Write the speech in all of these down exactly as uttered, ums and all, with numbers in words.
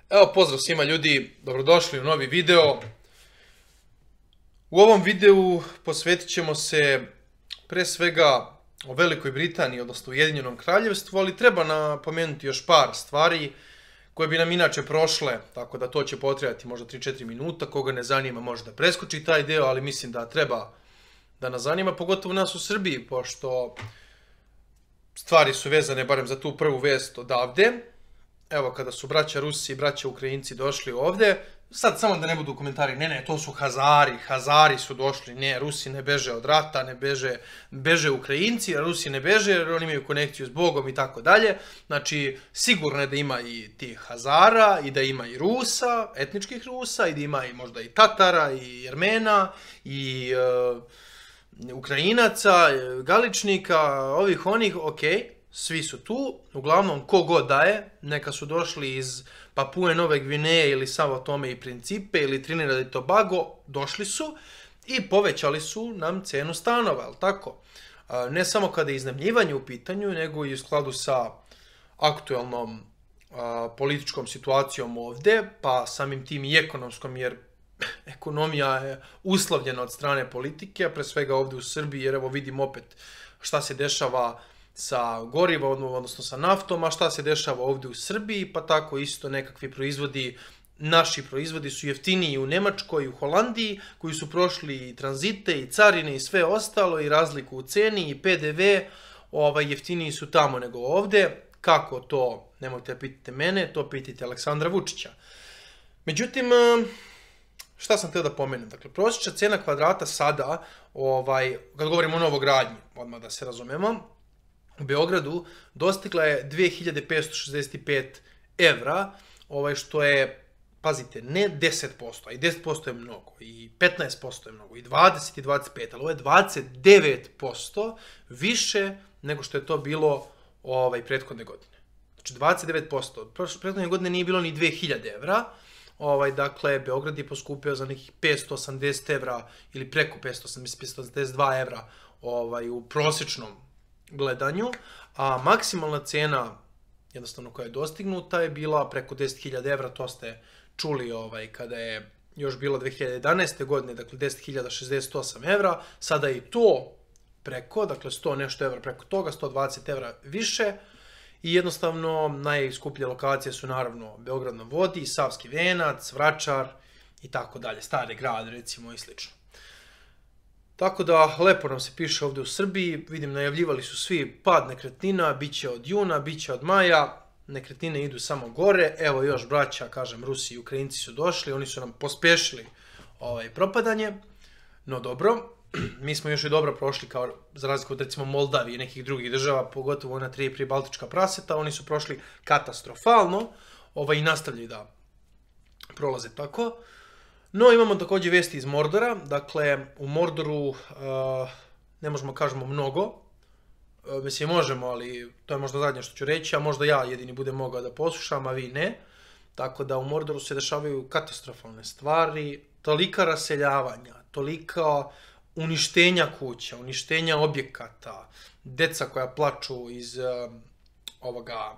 Evo, pozdrav svima ljudi, dobrodošli u novi video. U ovom videu posvetit ćemo se pre svega o Velikoj Britaniji, odnosno Ujedinjenom kraljevstvu, ali treba napomenuti još par stvari koje bi nam inače prošle, tako da to će potrebati možda tri do četiri minuta. Koga ne zanima može da preskoči taj deo, ali mislim da treba da nas zanima, pogotovo nas u Srbiji, pošto stvari su vezane barem za tu prvu vest odavde. Evo, kada su braća Rusi i braća Ukrajinci došli ovde, sad samo da ne budu komentari, ne, ne, to su Hazari, Hazari su došli, ne, Rusi ne beže od rata, ne beže, beže Ukrajinci, a Rusi ne beže jer oni imaju konekciju s Bogom i tako dalje. Znači, sigurno je da ima i tih Hazara i da ima i Rusa, etničkih Rusa, i da ima i možda i Tatara i Jermena i uh, Ukrajinaca, Galičnika, ovih onih, okej. Svi su tu, uglavnom ko god da je, neka su došli iz Papue Nove Gvineje ili Sao Tome i Principe ili Trinidad i Tobago, došli su i povećali su nam cenu stanova, jel tako? Ne samo kada je iznajmljivanje u pitanju, nego i u skladu sa aktuelnom političkom situacijom ovde, pa samim tim i ekonomskom, jer ekonomija je uslovljena od strane politike, a pre svega ovde u Srbiji, jer evo vidim opet šta se dešava sa gorivom, odnosno sa naftom, a šta se dešava ovde u Srbiji, pa tako isto nekakvi proizvodi, naši proizvodi su jeftiniji u Nemačkoj i u Holandiji, koji su prošli i tranzite i carine i sve ostalo i razliku u ceni i P D V, ovaj, jeftiniji su tamo nego ovde. Kako to, nemojte da pitate mene, to pitajte Aleksandra Vučića. Međutim, šta sam htio da pomenem? Dakle, prosječna cena kvadrata sada, ovaj, kad govorimo o novogradnji, odmah da se razumemo, u Beogradu dostigla je dve hiljade petsto šezdeset pet evra, ovaj, što je, pazite, ne deset posto, a i deset posto je mnogo, i petnaest posto je mnogo, i dvadeset i dvadeset pet, ali ovo je dvadeset devet posto više nego što je to bilo ovaj, prethodne godine. Znači dvadeset devet posto. Prethodne godine nije bilo ni dve hiljade evra, ovaj, dakle, Beograd je poskupio za nekih petsto osamdeset evra ili preko petsto osamdeset dva evra ovaj, u prosječnom gledanju, a maksimalna cena jednostavno koja je dostignuta je bila preko deset hiljada evra, to ste čuli ovaj, kada je još bilo dve hiljade jedanaeste. godine, dakle deset hiljada šezdeset osam evra, sada je i to preko, dakle sto nešto evra preko toga, sto dvadeset evra više, i jednostavno najskuplje lokacije su naravno Beograd na vodi, Savski venac, Vračar i tako dalje, Stari grad recimo i slično. Tako da, lepo nam se piše ovde u Srbiji, vidim najavljivali su svi pad nekretnina, bit će od juna, bit će od maja, nekretnine idu samo gore, evo još braća, kažem, Rusi i Ukrajinci su došli, oni su nam pospešili ovaj, propadanje, no dobro, mi smo još i dobro prošli, kao za razliku od recimo Moldavije i nekih drugih država, pogotovo ona tri pribaltička praseta, oni su prošli katastrofalno ovaj, i nastavljaju da prolaze tako. No, imamo takođe vesti iz Mordora, dakle, u Mordoru uh, ne možemo kažemo mnogo, uh, mislim možemo, ali to je možda zadnje što ću reći, a možda ja jedini budem mogao da poslušam, a vi ne. Tako da u Mordoru se dešavaju katastrofalne stvari, tolika raseljavanja, tolika uništenja kuća, uništenja objekata, deca koja plaču iz uh, ovoga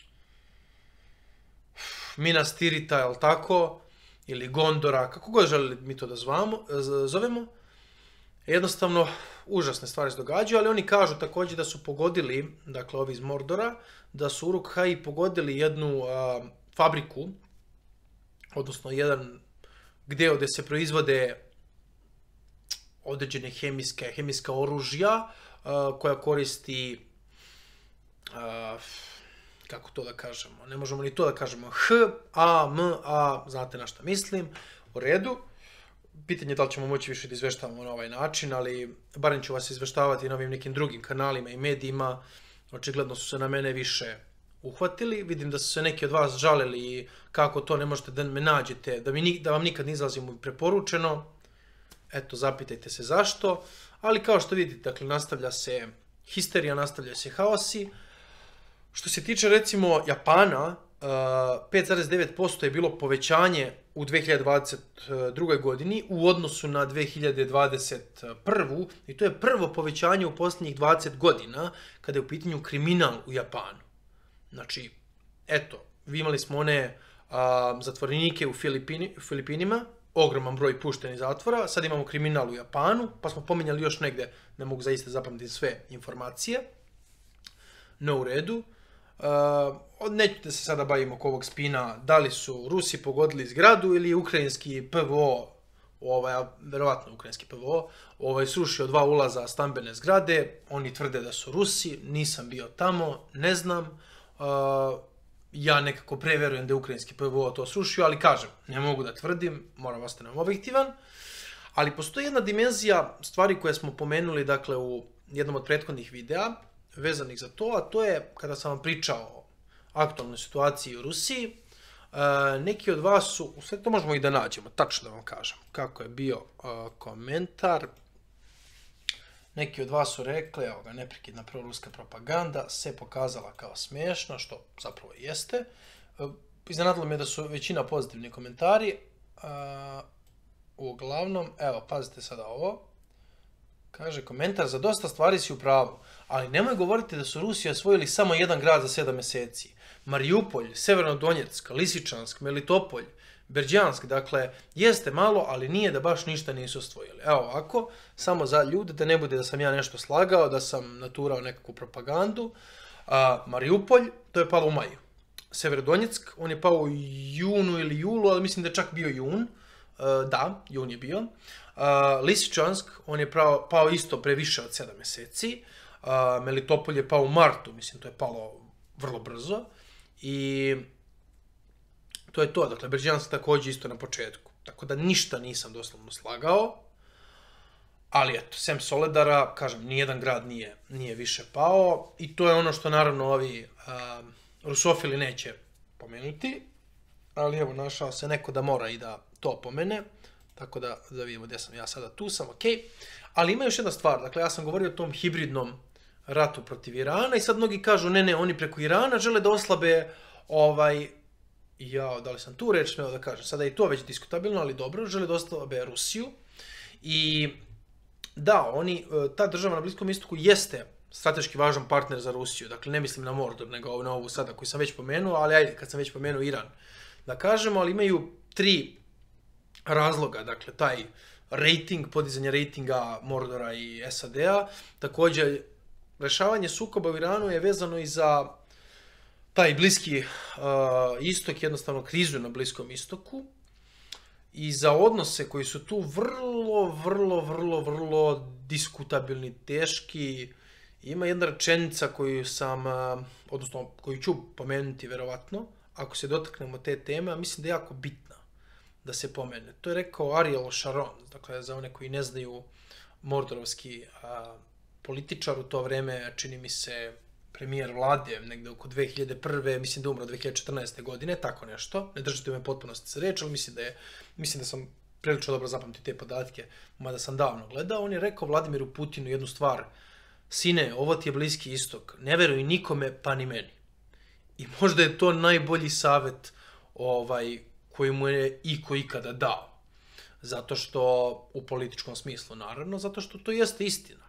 Minas Tirita, jel tako? Ili Gondora, kako god želeli mi to da zvamo, zovemo. Jednostavno, užasne stvari se događaju, ali oni kažu takođe da su pogodili, dakle ovi iz Mordora, da su Uruk-hai pogodili jednu a, fabriku, odnosno jedan gde gde se proizvode određene hemijske, hemijska oružja a, koja koristi a, kako to da kažemo, ne možemo ni to da kažemo, H, A, M, A, znate na šta mislim, u redu. Pitanje je da li ćemo moći više da izveštavamo na ovaj način, ali barem ću vas izveštavati na ovim nekim drugim kanalima i medijima, očigledno su se na mene više uhvatili, vidim da su se neki od vas žalili kako to ne možete da me nađete, da, mi, da vam nikad ne izlazim u preporučeno, eto, zapitajte se zašto, ali kao što vidite, dakle, nastavlja se histerija, nastavlja se haosi. Što se tiče recimo Japana, pet zarez devet posto je bilo povećanje u dve hiljade dvadeset drugoj. godini u odnosu na dve hiljade dvadeset prvu. i to je prvo povećanje u posljednjih dvadeset godina kada je u pitanju kriminal u Japanu. Znači, eto, imali smo one a, zatvorenike u Filipini, Filipinima, ogroman broj puštenih zatvora, sad imamo kriminal u Japanu, pa smo pominjali još negde, ne mogu zaista zapamtiti sve informacije, no u redu. Uh, neću da se sada bavimo oko ovog spina, da li su Rusi pogodili zgradu ili je ukrajinski P V O, ovaj, verovatno ukrajinski P V O, ovaj, srušio dva ulaza stambene zgrade, oni tvrde da su Rusi, nisam bio tamo, ne znam, uh, ja nekako preverujem da je ukrajinski P V O to srušio, ali kažem, ne mogu da tvrdim, moram ostanem objektivan, ali postoji jedna dimenzija stvari koje smo pomenuli, dakle, u jednom od prethodnih videa, vezanih za to, a to je kada sam vam pričao o aktualnoj situaciji u Rusiji, neki od vas su, sve to možemo i da nađemo, tačno da vam kažem kako je bio komentar, neki od vas su rekli, evo ga, neprekidna proruska propaganda se pokazala kao smiješna, što zapravo jeste. Iznenadilo me da su većina pozitivni komentari, uglavnom, evo, pazite sada ovo, kaže komentar, za dosta stvari si u pravu, ali nemoj govoriti da su Rusi osvojili samo jedan grad za sedam mjeseci. Mariupolj, Severnodonjeck, Lisičansk, Melitopolj, Berđansk, dakle, jeste malo, ali nije da baš ništa nisu osvojili. Evo ovako, samo za ljude, da ne bude da sam ja nešto slagao, da sam naturao nekakvu propagandu. A, Mariupolj, to je palo u maju. Severnodonjeck, on je pao u junu ili julu, ali mislim da je čak bio jun. A, da, jun je bio. Uh, Lisičansk, on je pravo, pao isto pre više od sedam mjeseci. Uh, Melitopolj je pao u martu, mislim, to je palo vrlo brzo. I to je to, dakle, Berđansk također isto na početku. Tako da ništa nisam doslovno slagao. Ali eto, sem Soledara, kažem, nijedan grad nije, nije više pao. I to je ono što naravno ovi uh, rusofili neće pomenuti. Ali evo, našao se neko da mora i da to pomene. Tako da, da vidimo gdje sam ja sada, tu sam, ok. Ali ima još jedna stvar, dakle ja sam govorio o tom hibridnom ratu protiv Irana i sad mnogi kažu ne, ne, oni preko Irana žele da oslabe ovaj, ja, da li sam tu reč smeo da kažem, sada je i to već diskutabilno, ali dobro, žele da oslabe Rusiju. I da, oni, ta država na Bliskom istoku jeste strateški važan partner za Rusiju, dakle ne mislim na Mordor, nego na ovu sada koju sam već pomenuo, ali ajde, kad sam već pomenuo Iran, da kažemo, ali imaju tri razloga, dakle, taj rating, podizanje ratinga Mordora i S A D-a. Također, rešavanje sukoba u Iranu je vezano i za taj bliski uh, istok, jednostavno krizu na Bliskom istoku i za odnose koji su tu vrlo, vrlo, vrlo, vrlo diskutabilni, teški. Ima jedna rečenica koju sam, uh, odnosno koju ću pomenuti verovatno, ako se dotaknemo te teme, a mislim da je jako bitna da se pomene. To je rekao Ariel Sharon, dakle za one koji ne znaju, mordorovski a, političar u to vreme, čini mi se premijer vlade, negde oko dve hiljade prve. mislim da umro dve hiljade četrnaeste. godine, tako nešto. Ne držite me potpunosti sa reč, ali mislim da, je, mislim da sam prilično dobro zapamtio te podatke, mada sam davno gledao. On je rekao Vladimiru Putinu jednu stvar: sine, ovo ti je Bliski istok, ne veruj nikome, pa ni meni. I možda je to najbolji savjet ovaj, koji mu je iko ikada dao. Zato što, u političkom smislu naravno, zato što to jeste istina.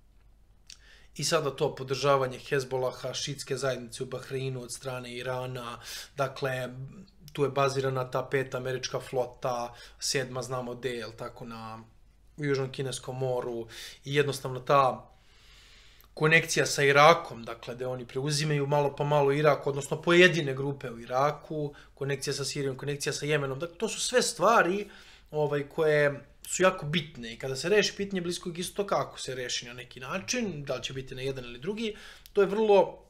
I sada to podržavanje Hezbolaha, šitske zajednice u Bahreinu od strane Irana, dakle, tu je bazirana ta peta američka flota, sedma znamo gde, jel tako, na, u Južnom Kineskom moru, i jednostavno ta konekcija sa Irakom, dakle, gde oni preuzimaju malo pa malo Irak, odnosno pojedine grupe u Iraku, konekcija sa Sirijom, konekcija sa Jemenom, dakle, to su sve stvari ovaj, koje su jako bitne i kada se reši pitanje Bliskog istoka, ako se reši na neki način, da li će biti na jedan ili drugi, to je vrlo,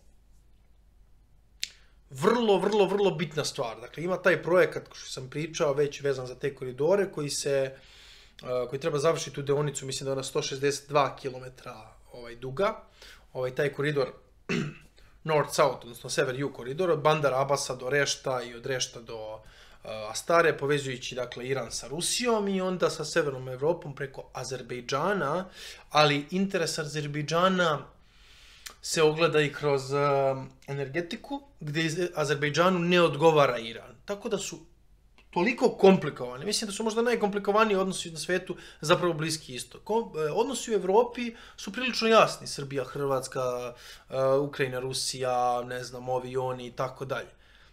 vrlo, vrlo, vrlo bitna stvar. Dakle, ima taj projekat, koji sam pričao, već vezan za te koridore, koji se, koji treba završiti u deonicu, mislim da je ona sto šezdeset dva kilometra ovaj, duga, ovaj, taj koridor North-South, odnosno Sever-Jug koridor, od Bandar Abasa do Rešta i od Rešta do Astare, povezujući, dakle, Iran sa Rusijom i onda sa Severnom Evropom preko Azerbejdžana, ali interes Azerbejdžana se ogleda i kroz uh, energetiku, gdje Azerbejdžanu ne odgovara Iran. Tako da su toliko komplikovani. Mislim da su možda najkomplikovaniji odnosi na svetu zapravo Bliski istok. Odnosi u Evropi su prilično jasni. Srbija, Hrvatska, uh, Ukrajina, Rusija, ne znam, ovi, oni i tako dalje.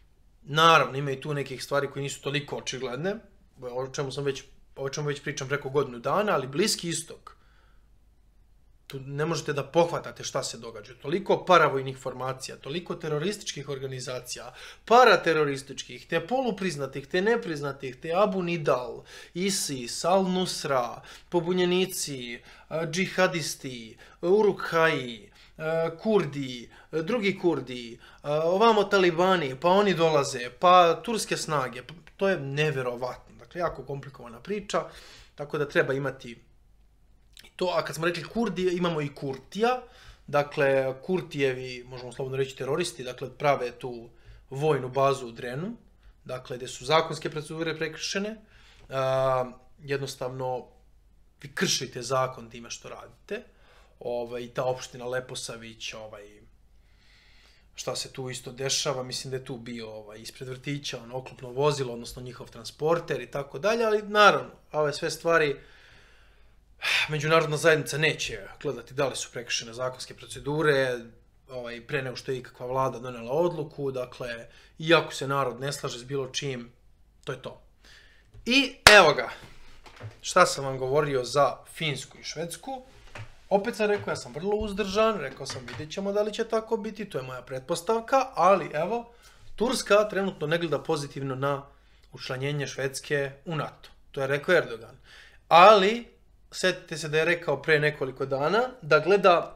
Naravno, ima i tu nekih stvari koje nisu toliko očigledne, o čemu sam već, o čemu već pričam preko godinu dana, ali Bliski istok, tu ne možete da pohvatate šta se događa. Toliko paravojnih formacija, toliko terorističkih organizacija, paraterorističkih, te polupriznatih, te nepriznatih, te Abu Nidal, ISIS, Al-Nusra, pobunjenici, džihadisti, Urukhaji, Kurdi, drugi Kurdi, ovamo talibani, pa oni dolaze, pa turske snage, to je neverovatno. Dakle, jako komplikovana priča, tako da treba imati to, a kad smo rekli Kurdi, imamo i Kurtija, dakle, Kurtijevi, možemo slobodno reći teroristi, dakle, prave tu vojnu bazu u Drenu, dakle, gdje su zakonske procedure prekršene, uh, jednostavno, vi kršite zakon time što radite, ovaj, ta opština Leposavić, ovaj, šta se tu isto dešava, mislim da je tu bio ovaj, ispred vrtića, ono, oklopno vozilo, odnosno njihov transporter i tako dalje, ali naravno, ove sve stvari, međunarodna zajednica neće gledati da li su prekršene zakonske procedure, ovaj, pre nego što je ikakva vlada donela odluku, dakle, iako se narod ne slaže s bilo čim, to je to. I evo ga, šta sam vam govorio za Finsku i Švedsku, opet sam rekao, ja sam vrlo uzdržan, rekao sam vidjet ćemo da li će tako biti, to je moja pretpostavka, ali evo, Turska trenutno ne gleda pozitivno na učlanjenje Švedske u NATO, to je rekao Erdogan, ali sjetite se da je rekao pre nekoliko dana da gleda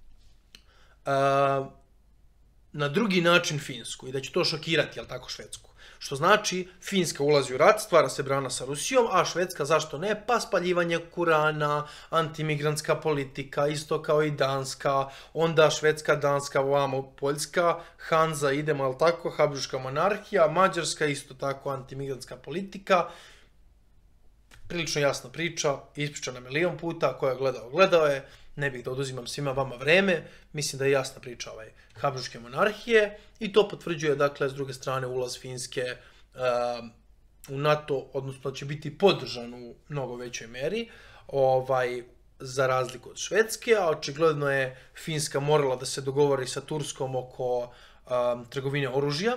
uh, na drugi način Finsku i da će to šokirati, jel tako, Švedsku. Što znači, Finska ulazi u rat, stvara se brana sa Rusijom, a Švedska zašto ne? Pa spaljivanje Kurana, antimigrantska politika, isto kao i Danska, onda Švedska, Danska, ovamo Poljska, Hanza, idemo, jel tako, Habsburška monarhija, Mađarska, isto tako antimigrantska politika. Prilično jasna priča, ispričana milion puta, ko je gledao, gledao je, ne bih da oduzimam svima vama vreme, mislim da je jasna priča ovaj, Habsburške monarhije i to potvrđuje, dakle, s druge strane, ulaz Finske uh, u NATO, odnosno da će biti podržan u mnogo većoj meri, ovaj, za razliku od Švedske, a očigledno je Finska morala da se dogovori sa Turskom oko um, trgovine oružja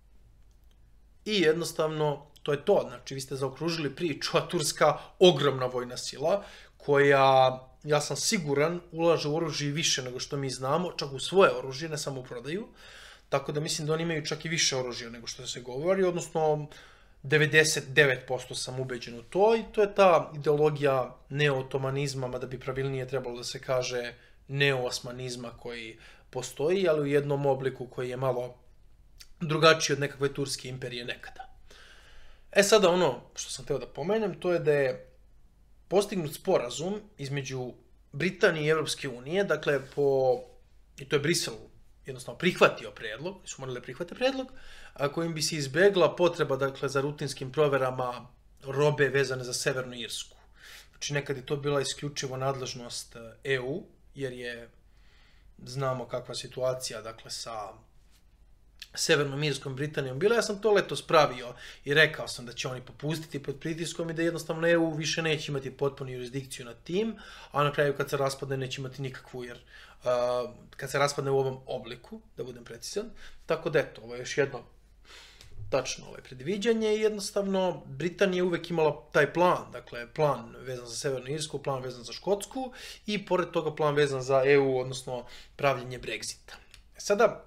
i jednostavno to je to, znači vi ste zaokružili priču, a Turska ogromna vojna sila koja, ja sam siguran, ulaže u oružje više nego što mi znamo, čak u svoje oružje, ne samo u prodaju, tako da mislim da oni imaju čak i više oružja nego što se govori, odnosno devedeset devet posto sam ubeđen u to i to je ta ideologija neootomanizma, mada bi pravilnije trebalo da se kaže neoosmanizma koji postoji, ali u jednom obliku koji je malo drugačiji od nekakve turske imperije nekada. E sada ono što sam hteo da pomenem, to je da je postignut sporazum između Britanije i Evropske unije, dakle, po, i to je Brisel jednostavno prihvatio predlog, su morali prihvate predlog, a kojim bi se izbegla potreba, dakle, za rutinskim proverama robe vezane za Severnu Irsku. Znači, nekad je to bila isključivo nadležnost E U, jer je, znamo kakva situacija, dakle, sa Severnom Irskom Britanijom bila. Ja sam to letos pravio i rekao sam da će oni popustiti pod pritiskom i da jednostavno E U više neće imati potpunu jurisdikciju nad tim, a na kraju kad se raspadne neće imati nikakvu, jer uh, kad se raspadne u ovom obliku, da budem precizan. Tako da eto, ovo je još jedno tačno ovaj predviđanje i jednostavno Britanija uvek imala taj plan, dakle plan vezan za Severnu Irsku, plan vezan za Škotsku i pored toga plan vezan za E U, odnosno pravljenje Brexita. Sada,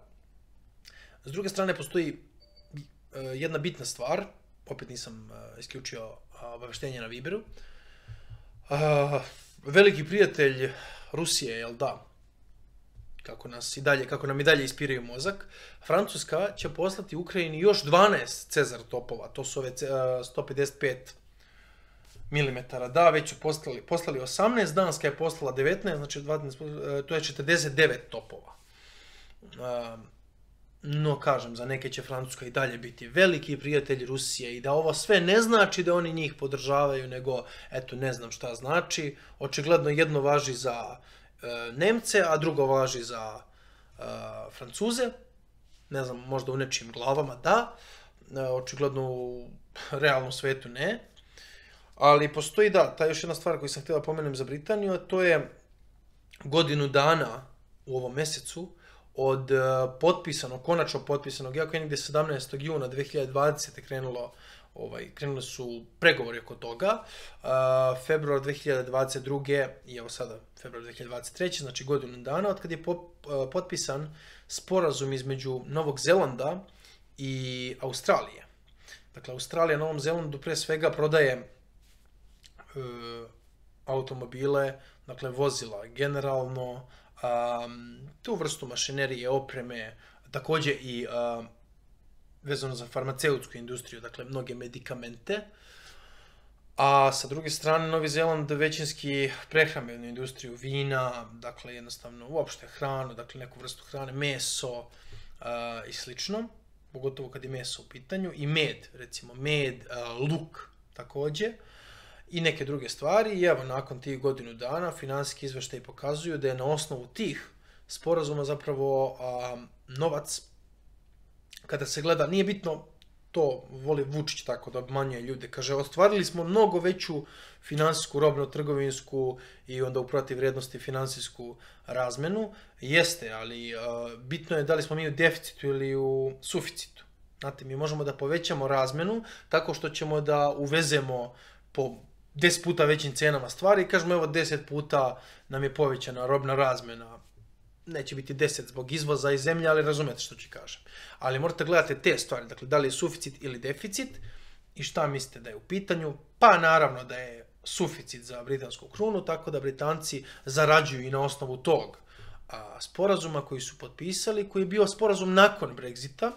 s druge strane, postoji uh, jedna bitna stvar, opet nisam uh, isključio uh, obaveštenje na Viberu. Uh, veliki prijatelj Rusije, jel da, kako, nas i dalje, kako nam i dalje ispiraju mozak, Francuska će poslati Ukrajini još dvanaest Cezar topova, to su ove uh, sto pedeset pet milimetara, da, već su poslali, poslali osamnaest, Danska je poslala devetnaest, znači dvanaest, uh, to je četrdeset devet topova. Uh, No, kažem, za neke će Francuska i dalje biti veliki prijatelj Rusije i da ovo sve ne znači da oni njih podržavaju, nego, eto, ne znam šta znači. Očigledno jedno važi za e, Nemce, a drugo važi za e, Francuze. Ne znam, možda u nečijim glavama da, e, očigledno u realnom svetu ne. Ali postoji, da, ta još jedna stvar koju sam htio da pomenem za Britaniju, a to je godinu dana u ovom mesecu od potpisanog, konačno potpisanog, iako je negdje sedamnaestog juna dve hiljade dvadesete krenulo, ovaj, krenuli su pregovori oko toga, uh, februar dve hiljade dvadeset druge i evo sada februar dve hiljade dvadeset treće, znači godinu dana, od kad je pop, uh, potpisan sporazum između Novog Zelanda i Australije. Dakle, Australija Novom Zelandu pre svega prodaje uh, automobile, dakle vozila generalno, um, tu vrstu mašinerije, opreme, također i uh, vezano za farmaceutsku industriju, dakle mnoge medikamente. A sa druge strane, Novi Zeland većinski prehrambenu industriju, vina, dakle jednostavno uopšte hranu, dakle neku vrstu hrane, meso uh, i slično, pogotovo kad je meso u pitanju, i med, recimo med, uh, luk također, i neke druge stvari. I evo, nakon tih godinu dana, finansijski izveštaji pokazuju da je na osnovu tih sporazuma zapravo um, novac, kada se gleda, nije bitno, to voli Vučić tako da obmanjuje ljude, kaže, ostvarili smo mnogo veću finansijsku, robno-trgovinsku i onda u protivvrednosti finansijsku razmenu, jeste, ali uh, bitno je da li smo mi u deficitu ili u suficitu. Znate, mi možemo da povećamo razmenu tako što ćemo da uvezemo po deset puta većim cenama stvari i kažemo, evo, deset puta nam je povećana robna razmena. Neće biti deset zbog izvoza iz zemlje, ali razumete što ću kažem. Ali morate gledati te stvari, dakle, da li je suficit ili deficit i šta mislite da je u pitanju. Pa naravno da je suficit za britansku krunu, tako da Britanci zarađuju i na osnovu tog a, sporazuma koji su potpisali, koji je bio sporazum nakon Brexita,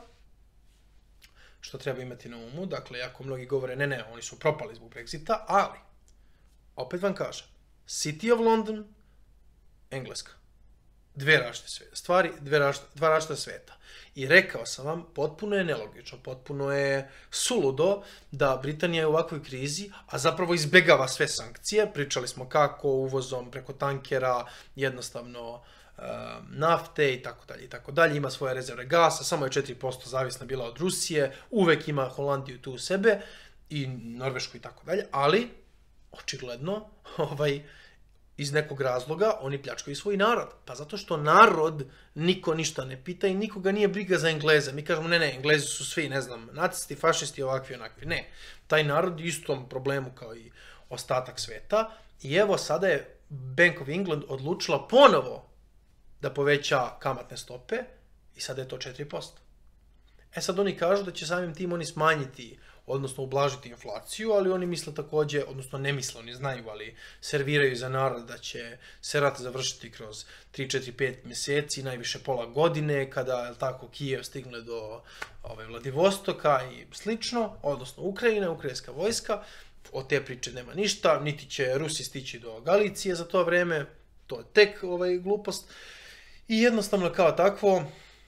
što treba imati na umu. Dakle, jako mnogi govore, ne, ne, oni su propali zbog Brexita, ali, opet vam kažem, City of London, Engleska. Dve različite stvari, dve različite, dva različita sveta. I rekao sam vam, potpuno je nelogično, potpuno je suludo da Britanija je u ovakvoj krizi, a zapravo izbegava sve sankcije. Pričali smo kako uvozom preko tankera, jednostavno e, nafte i tako dalje i tako dalje. Ima svoje rezerve gasa, samo je četiri posto zavisna bila od Rusije, uvek ima Holandiju tu u sebe i Norvešku i tako dalje, ali očigledno ovaj iz nekog razloga oni pljačkaju svoj narod. Pa zato što narod niko ništa ne pita i nikoga nije briga za Engleze. Mi kažemo, ne, ne, Englezi su svi, ne znam, nacisti, fašisti, ovakvi, onakvi. Ne. Taj narod je istom problemu kao i ostatak sveta. I evo, sada je Bank of England odlučila ponovo da poveća kamatne stope i sada je to četiri posto. E sad oni kažu da će samim tim oni smanjiti, odnosno ublažiti inflaciju, ali oni misle također, odnosno ne misle, oni znaju, ali serviraju za narod da će se rat završiti kroz tri, četiri, pet mjeseci, najviše pola godine, kada, je tako, Kijev stigne do ove, Vladivostoka i slično, odnosno Ukrajina, ukrajinska vojska. Od te priče nema ništa, niti će Rusi stići do Galicije za to vreme, to je tek ovaj, glupost. I jednostavno kao takvo,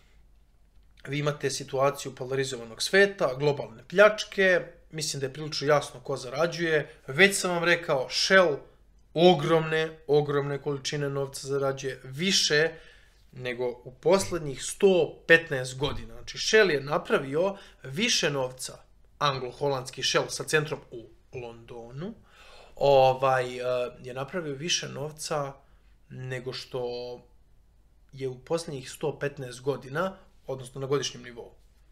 vi imate situaciju polarizovanog sveta, globalne pljačke, mislim da je prilično jasno ko zarađuje. Već sam vam rekao, Shell ogromne, ogromne količine novca zarađuje, više nego u posljednjih sto petnaest godina. Znači, Shell je napravio više novca, anglo-holandski Shell sa centrom u Londonu, ovaj, je napravio više novca nego što je u posljednjih sto petnaest godina, odnosno na godišnjem nivou.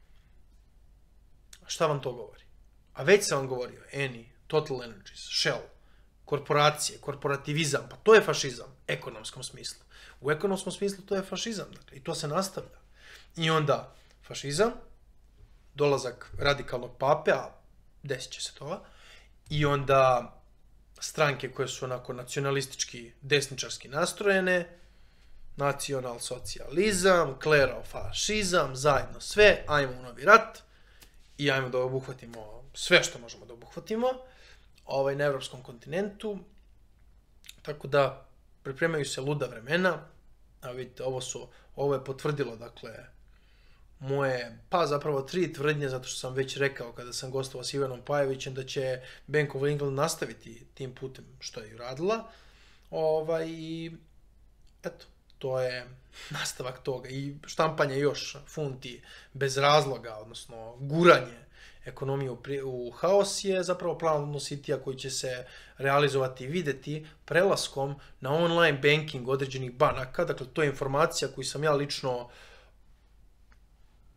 Šta vam to govori? A već sam vam govorio, Eni, Total Energies, Shell, korporacije, korporativizam, pa to je fašizam, u ekonomskom smislu. U ekonomskom smislu to je fašizam, dakle, i to se nastavlja. I onda fašizam, dolazak radikalnog pape, a desit će se to, i onda stranke koje su onako nacionalistički, desničarski nastrojene, nacional-socijalizam, klero-fašizam, zajedno sve, ajmo u novi rat i ajmo da obuhvatimo sve što možemo da obuhvatimo ovaj, na evropskom kontinentu. Tako da pripremaju se luda vremena, a vidite, ovo, su, ovo je potvrdilo, dakle, moje, pa zapravo tri tvrdnje, zato što sam već rekao kada sam gostovao s Ivanom Pajevićem da će Bank of England nastaviti tim putem što je uradila. Ovaj, i eto, to je nastavak toga i štampanje još funti bez razloga, odnosno guranje ekonomije u, u haos je zapravo plan Citya koji će se realizovati i videti prelaskom na online banking određenih banaka. Dakle, to je informacija koju sam ja lično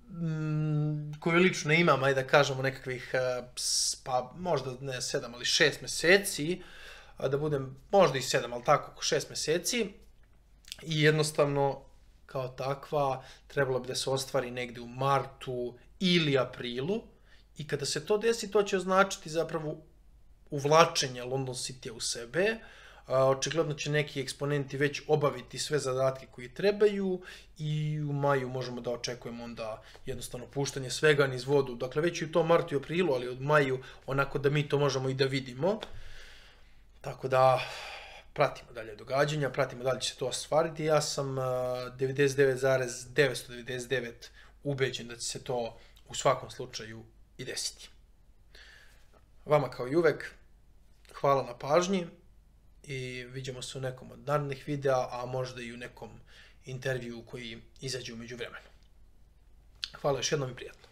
m, koju lično imam, ajde da kažemo nekakvih, e, ps- pa možda ne sedam, ali šest meseci, a da budem možda i sedam, ali tako oko šest meseci, i jednostavno kao takva trebalo bi da se ostvari negde u martu ili aprilu, i kada se to desi, to će označiti zapravo uvlačenje London City u sebe. A, očigledno će neki eksponenti već obaviti sve zadatke koji trebaju i u maju možemo da očekujemo onda jednostavno puštanje svega niz vodu. Dakle, već i u tom martu i aprilu, ali od maju onako da mi to možemo i da vidimo. Tako da pratimo dalje događanja, pratimo da li će se to ostvariti. Ja sam a, devedeset devet zarez devetsto devedeset devet ubeđen da će se to u svakom slučaju i desiti. Vama kao i uvek, hvala na pažnji i vidimo se u nekom od narednih videa, a možda i u nekom intervju koji izađe umeđu vremenu. Hvala još jednom i prijatno.